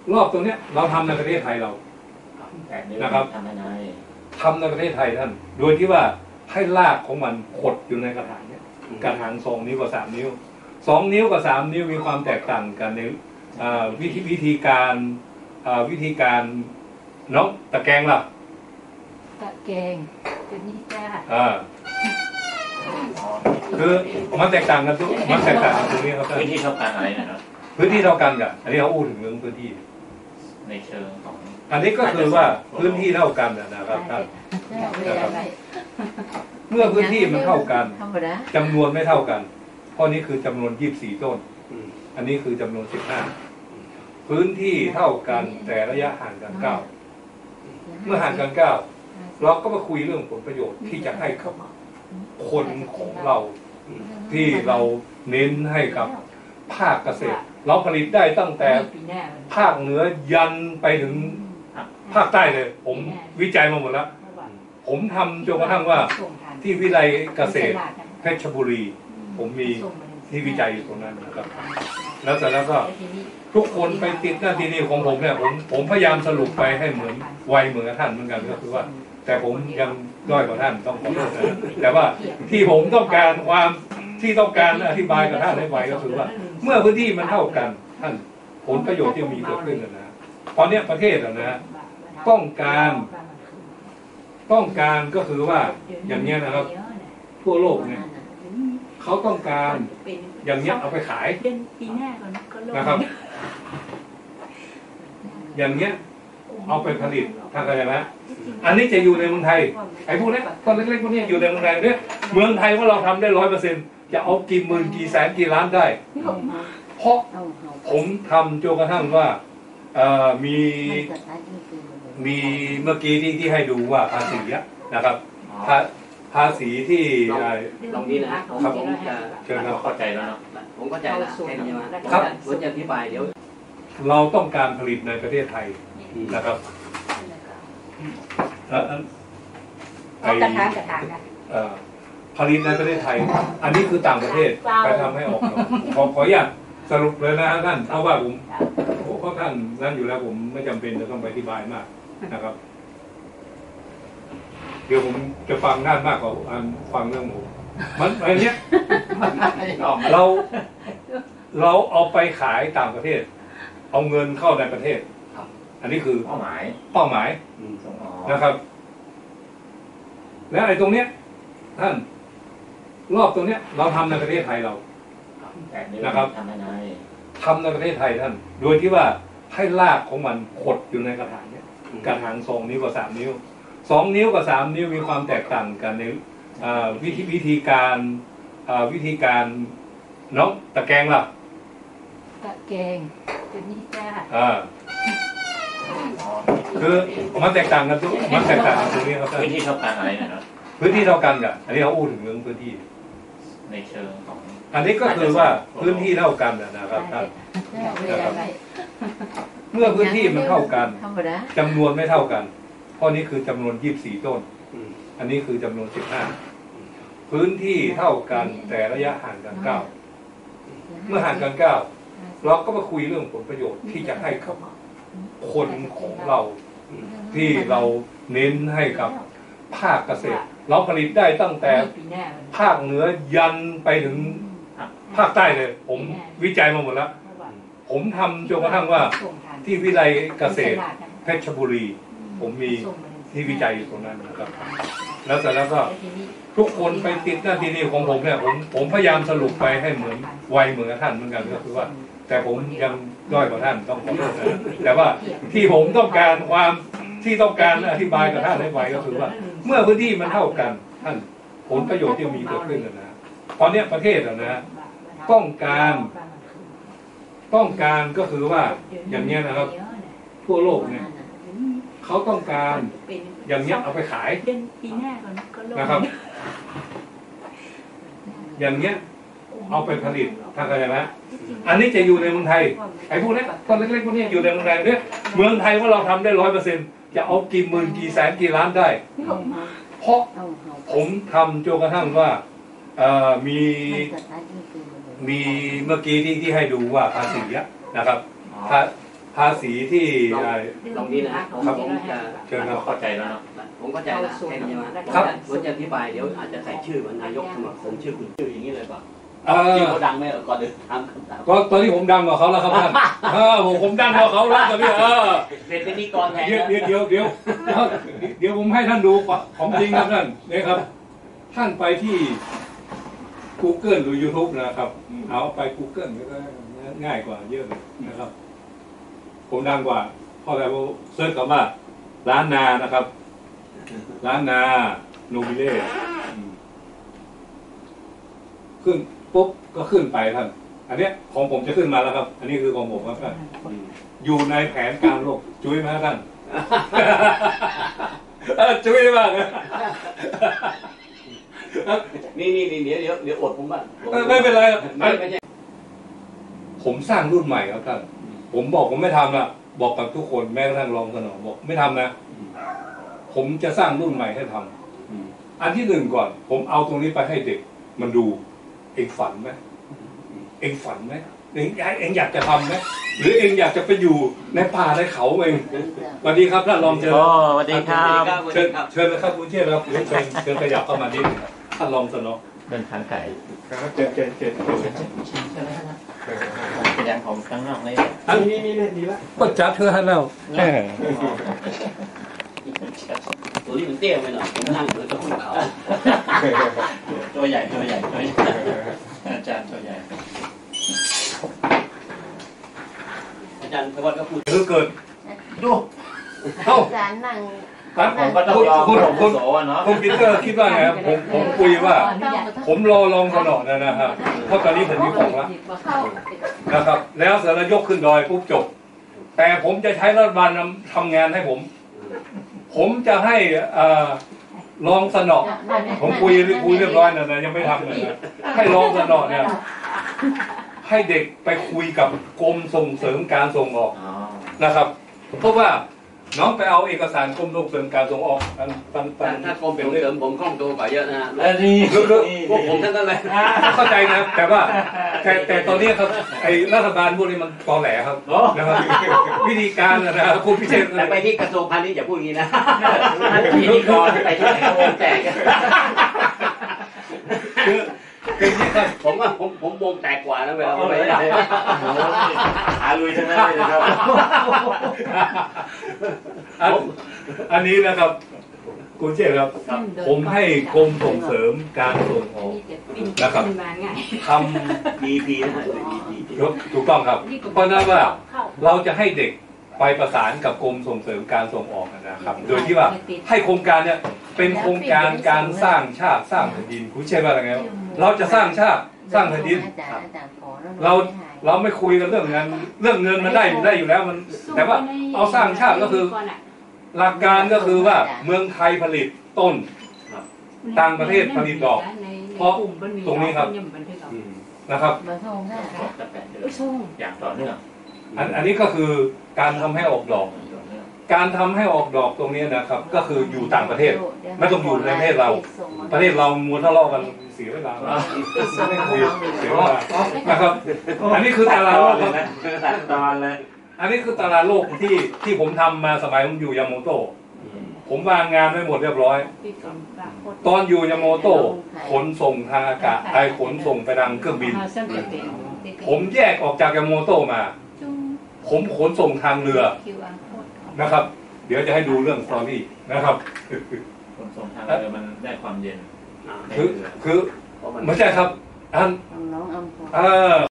รอบตรงเนี้ยเราทำในประเทศไทยเรานะครับทำในประเทศไทยท่านโดยที่ว่าให้รากของมันขดอยู่ในกระถางเนี้ยกระถาง2 นิ้วกับ3 นิ้ว2 นิ้วกับ3 นิ้วมีความแตกต่างกันในวิธีการน้องตะแกรงล่ะตะแกรงเป็นนี่จ้าคือมันแตกต่างกันตรงนี้ครับพื้นที่เท่ากันอะไรนะครับพื้นที่เท่ากันกันอันนี้เขาพูดถึงเรื่องพื้นที่ในเชิงของอันนี้ก็คือว่าพื้นที่เท่ากันนะครับท่านเมื่อพื้นที่มันเท่ากันจำนวนไม่เท่ากันข้อนี้คือจำนวน24 ต้นอันนี้คือจำนวน15พื้นที่เท่ากันแต่ระยะห่างกัน9เมื่อห่างกัน9เราก็มาคุยเรื่องผลประโยชน์ที่จะให้กับคนของเราที่เราเน้นให้กับภาคเกษตรเราผลิตได้ตั้งแต่ภาคเหนือยันไปถึงภาคใต้เลยผมวิจัยมาหมดแล้วผมทำจนกระทั่งว่าที่วิทยาลัยเกษตรเพชรบุรีผมมีที่วิจัยอยู่ตรงนั้นนะครับแล้วเสร็จแล้วก็ทุกคนไปติดหน้าที่นี่ของผมเนี่ยผมพยายามสรุปไปให้เหมือนเหมือนกับท่านเหมือนกันก็คือว่าแต่ผมยังด้อยกว่าท่านต้องขอโทษนะแต่ว่าที่ผมต้องการอธิบายกับท่านให้ไวก็คือว่าเมื่อพื้นที่มันเท่ากันท่านผลประโยชน์ที่มีเกิดขึ้นนะตอนนี้ประเทศนะต้องการก็คือว่าอย่างนี้นะครับทั่วโลกเนี่ยเขาต้องการอย่างนี้เอาไปขายนะครับอย่างเนี้ยเอาไปผลิตทางการนะอันนี้จะอยู่ในเมืองไทยไอ้พวกนี้ต้นเล็กๆพวกนี้อยู่ในเมืองไทยเนี่ยเมืองไทยว่าเราทำได้100%จะเอากี่หมื่นกี่แสนกี่ล้านได้เพราะผมทำจนกระทั่งว่ามีเมื่อกี้ที่ให้ดูว่าภาษีนะครับภาษีที่ตรงนี้นะครับผมจะเข้าใจแล้วนะผมเข้าใจแล้วแค่นี้นะครับผมจะอธิบายเดี๋ยวเราต้องการผลิตในประเทศไทยนะครับกระถางผลิตในประเทศไทยอันนี้คือต่างประเทศไปทำให้ออกขออนุญาตสรุปเลยนะท่านเพราะว่าเพราะท่านนั่นอยู่แล้วผมไม่จำเป็นจะต้องไปอธิบายมากนะครับเดี๋ยวผมจะฟังด้านมากกว่าฟังเรื่องผมมันอะไรเนี้ยเราเอาไปขายต่างประเทศเอาเงินเข้าในประเทศอันนี้คือเป้าหมายนะครับแล้วไอ้ตรงเนี้ยท่านรอบตรงเนี้ยเราทำในประเทศไทยเรานะครับทำในประเทศไทยท่านโดยที่ว่าให้รากของมันขดอยู่ในกระถางเนี้ยกระถาง2 นิ้วกับ3 นิ้ว2 นิ้วกับ3 นิ้วมีความแตกต่างกันในวิธีการน้องตะแกรงล่ะตะแกรงเป็นนี่จ้าคือมันแตกต่างกันตรงนี้ครับพื้นที่เท่ากันอะไรนะครับพื้นที่เท่ากันกันอันนี้เขาพูดถึงเรื่องพื้นที่ในเชิงของอันนี้ก็คือว่าพื้นที่เท่ากันนะครับท่านเมื่อพื้นที่มันเท่ากันจำนวนไม่เท่ากันข้อนี้คือจำนวน24 ต้นอันนี้คือจำนวน15พื้นที่เท่ากันแต่ระยะห่างกัน9เมื่อห่างกัน9เราก็มาคุยเรื่องผลประโยชน์ที่จะให้กับคนของเราที่เราเน้นให้กับภาคเกษตรเราผลิตได้ตั้งแต่ภาคเหนือยันไปถึงภาคใต้เลยผมวิจัยมาหมดแล้วผมทำจนกระทั่งว่าที่วิทยาลัยเกษตรเพชรบุรีผมมีที่วิจัยอยู่ตรงนั้นนะครับแล้วเสร็จแล้วก็ทุกคนไปติดหน้าที่นี่ของผมเนี่ยผมพยายามสรุปไปให้เหมือนเหมือนกับท่านเหมือนกันก็คือว่าแต่ผมยังด้อยกว่าท่านต้องขอโทษนะแต่ว่าที่ผมต้องการอธิบายกับท่านให้ไวก็คือว่าเมื่อพื้นที่มันเท่ากันท่านผลประโยชน์ที่มีเกิดขึ้นนะตอนนี้ประเทศนะต้องการก็คือว่าอย่างนี้นะครับทั่วโลกเนี่ยเขาต้องการอย่างนี้เอาไปขายนะครับอย่างเนี้ยเอาไปผลิตทางการนะอันนี้จะอยู่ในเมืองไทยไอ้พวกนี้ต้นเล็กๆพวกนี้อยู่ในเมืองไทยเนี่ยเมืองไทยว่าเราทำได้100%จะเอากี่หมื่นกี่แสนกี่ล้านได้เพราะผมทำจนกระทั่งว่ามีเมื่อกี้ที่ให้ดูว่าภาษีนะครับภภาษีที่ลองนี้นะผมจะเชิญครับเข้าใจแล้วเนาะผมเข้าใจละแค่นี้มาผมจะอธิบายเดี๋ยวอาจจะใส่ชื่อมันนายกสมาคมชื่อคุณชื่ออย่างนี้เลยป่ะชื่อเขาดังไหมก่อนเดินทางคำถามก็ตอนนี้ผมดังกว่าเขาแล้วครับท่านผมดังกว่าเขาแล้วตอนนี้เป็นพิธีกรแทนเดี๋ยวผมให้ท่านดูของจริงครับท่านนี่ครับท่านไปที่ Google หรือ YouTube นะครับเอาไป Google ก็ง่ายกว่าเยอะเลยนะครับผมดังกว่าเพราะอะไรเพราะเซิร์ชคำว่าร้านนานะครับร้านนาโนบิเล่ขึ้นปุ๊บก็ขึ้นไปท่านอันเนี้ยของผมจะขึ้นมาแล้วครับอันนี้คือของผมครับท่านอยู่ในแผนการโลกจุ้ยไหมท่านจุ้ยมากนะนี่เดี๋ยวอดผมบ้างไม่เป็นไรผมสร้างรุ่นใหม่ครับท่านผมบอกผมไม่ทำนะบอกกับทุกคนแม้กระทั่งรองสนองบอกไม่ทำนะผมจะสร้างรุ่นใหม่ให้ทำอันที่หนึ่งก่อนผมเอาตรงนี้ไปให้เด็กมันดูเองฝันไหมเองฝันไหมเองอยากจะทำไหมหรือเองอยากจะไปอยู่ในป่าในเขาเองสวัสดีครับท่านรองเชิญสวัสดีครับเชิญนะครับคุณเชี่ยครับเชิญขยับเข้ามานิดนึงท่านรองสนองเดินทางไก่ครับเชิญเป็นอย่างของข้างนอกเลยนี่ดีแล้วก็จับเธอให้แล้วตัวนี้มันเตี้ยไปหน่อยผมนั่งเลยต้องเขาตัวใหญ่อาจารย์ตัวใหญ่อาจารย์พวัตก็พูดคือเกิดดูอาจารย์นั่งผมก็ต้องยอมคุณโสเนาะคุณปีเตอร์คิดว่าไงครับผมคุยว่าผมรอลองสนอนะครับเพราะตอนนี้ผมมีของแล้วนะครับแล้วเสร็จแล้วยกขึ้นดอยปุ๊บจบแต่ผมจะใช้รัฐบาลทำงานให้ผมจะให้รองสนอผมคุยเรียบร้อยนะยังไม่ทำเลยนะให้รองสนอเนี่ยให้เด็กไปคุยกับกรมส่งเสริมการส่งออกนะครับเพราะว่าน้องไปเอาเอกสารกรมส่งเสริมการส่งออกถ้ากรมส่งเสริมผมคล่องตัวกว่าเยอะนะนี่พวกผมทั้งนั้นเลยเข้าใจนะแต่ว่าแต่ตอนนี้ครับไอ้รัฐบาลพวกนี้มันตอแหลครับนะครับวิธีการนะครับคุณพิเชษไปที่กระทรวงพาณิชย์อย่าพูดอย่างนี้นะพิธีกรไปที่ไหนก็วงแตกเป็นที่ครับผมวงแตกกว่านะเวลาไปหาลุยทั้งนั้นเลยครับอันนี้นะครับคุณเชษครับผมให้กรมส่งเสริมการส่งออกนะครับทำ DP นะถูกต้องครับเพราะนั้นว่าเราจะให้เด็กไปประสานกับกรมส่งเสริมการส่งออกนะครับโดยที่ว่าให้โครงการเนี่ยเป็นโครงการการสร้างชาติสร้างแผ่นดินคุณเชษว่าอะไรครับเราจะสร้างชาติสร้างแผ่นดินเราไม่คุยกันเรื่องเงินมันได้อยู่แล้วมันแต่ว่าเอาสร้างชาติก็คือหลักการก็คือว่าเมืองไทยผลิตต้นต่างประเทศผลิตดอกเพราะตรงนี้ครับนะครับอย่างต่อเนื่องอันนี้ก็คือการทำให้ออกดอกการทำให้ออกดอกตรงนี้นะครับก็คืออยู่ต่างประเทศไม่ต้องอยู่ในประเทศเรามัวทะเลาะกันเสียเวลาไม่คุยเสียเวลานะครับอันนี้คือตลาดโลกครับตอนเลยอันนี้คือตลาดโลกที่ผมทำมาสมัยผมอยู่ยาโมโตะผมวางงานไว้หมดเรียบร้อยตอนอยู่ยาโมโตะขนส่งทางอากาศขนส่งไปทางเครื่องบินผมแยกออกจากยาโมโตะมาผมขนส่งทางเรือนะครับเดี๋ยวจะให้ดูเรื่องสตอรี่นะครับขนส่งทางเรือมันได้ความเย็นคือไม่ใช่ครับ